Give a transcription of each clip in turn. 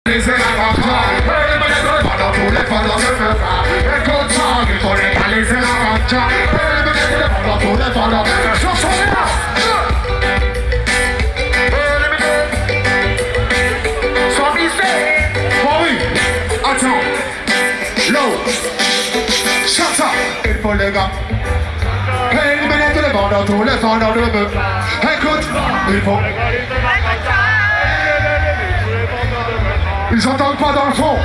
Les élèves en train, pendant tous les pendant je me bats. Écoute ça, il faut les pas les élèves en train. Pendant tous les pendant chanson là. Sans mystère. Oh oui, attends. Low. Chante ça. Il faut les gars. Hey, les pendant tous les pendant je me bats. Écoute, il faut. Ils entendent pas dans le fond.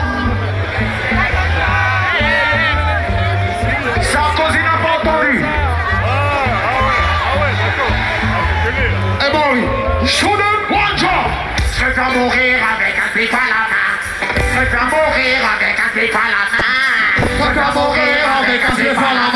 Sarkozy n'a pas entendu. Eh ben oui. Shoot one job. Je vais mourir avec un slip à la main. Je vais mourir avec un slip à la main. Je vais mourir avec un slip à la main.